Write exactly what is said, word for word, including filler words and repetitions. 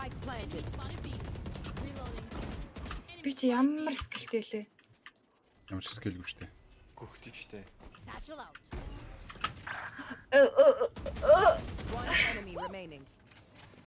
Spike planted. Би чи ямар скиллтэй лээ. Ямар ч скилгүй штэ. Гөхтэй штэ. Satchel out. Ö, ö, ö, ö. One enemy remaining.